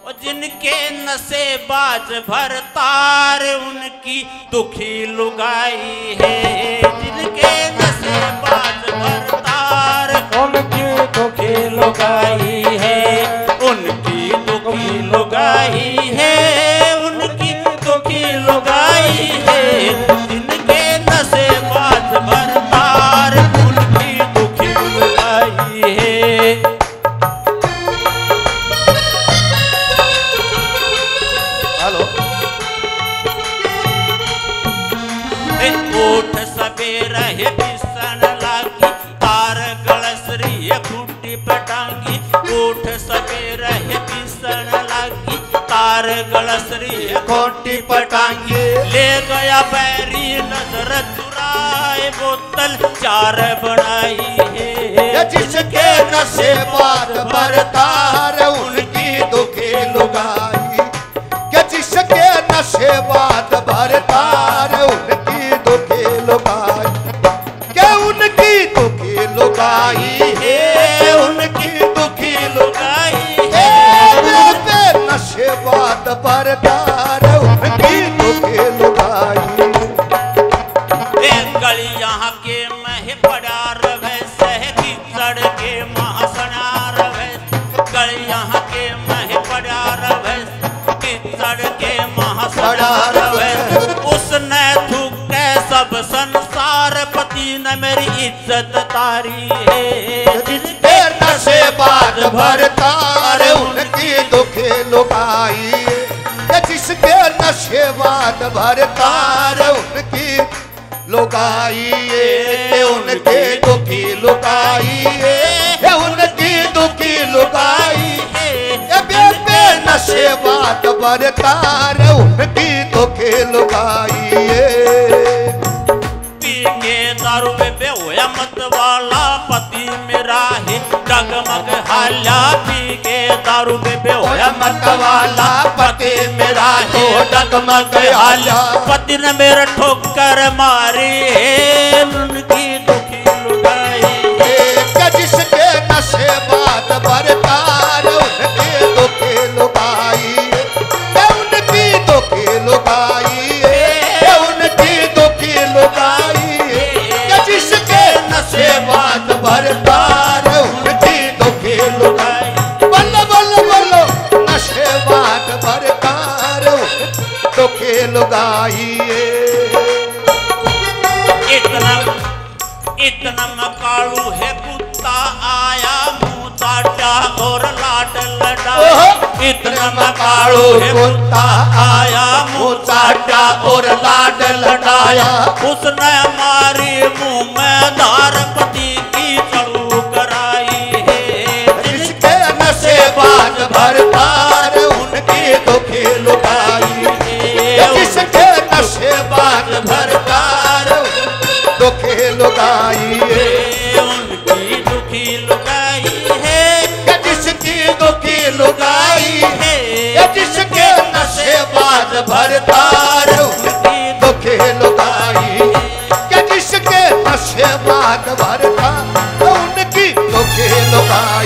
जिनके नशे बाज भरतार उनकी दुखी लुगाई है। जिनके नशे बाज भरतार उनकी दुखी लुगाई है। उनकी दुखी लुगाई है। उनकी दुखी लुगाई है। जिनके नशे बाज भरतार उनकी दुखी लुगाई है। ओठ सवेरा है पिसन लागी तार गलसरी खूटी पटांगी। ओठ सवेरा है पिसन लागी तार गलसरी खूटी पटांगी। ले गया बैरी नजर चुराए बोतल चार बनाई है। जिसके नशे बात भरतार उनकी दुखी लुगाई। जिसके नशे बात भरतार उनकी दुखी लुगाई। क्या उनकी दुखी लुगाई है। उनकी दुखी लुगाई है। नशे बात भरतार उनकी दुखी लुगाई। गली यहाँ के मह पड़ा रवे सहगी सड़के महासना रवे। गली यहाँ के मह पड़ा रवे सड़के महासना रवे। उसने थूके सब संसार पति ने मेरी इज्जत तारी है। जिसके नशे बाज भरतार उनकी दुखी लुगाई। जिसके नशे बाज भरतार उनकी लुगाई है। उनकी दुखी लुगाई है। उनकी दुखी लुगाई है। बेबे नशे बात भरतार उनकी दुखी लुगाई है। पी के दारू बेबे होया मत वाला पति मेरा है डगमग हाल्या। पी के दारू बेबे होया मत वाला पति मेरा है डगमग हाल्या। पति ने मेरा ठोकर मारी है। उनकी दुखी लुगाई है। जिसके नशे बात भरतार उनकी दुखी लुगाई है। उनकी दुखी लुगाई है। उनकी दुखी लुगाई है। जिसके नशे बात भरतार उनकी दुखी लुगाई। बल्लो बल्लो बल्लो नशे बात भरतार दुखी लुगाई है। इतना मकालू है कुत्ता आया मुँह चाटा और लाट लड़ाया। इतना मकालू है कुत्ता आया मुँह चाटा और लाट लड़ाया। उसने हमारी मुँह में धार पति की चढ़ू कराई है। जिसके नशे बाज भरतार उनकी दुखी लुगाई है। जिसके नशे बाज भरतार दुखी लुगाई है। उनकी दुखी लुगाई है। जिसकी दुखी लुगाई है। जिसके नशे बाज भरतार उनकी दुखी लुगाई है। जिसके नशे बाज भरतार उनकी दुखी लुगाई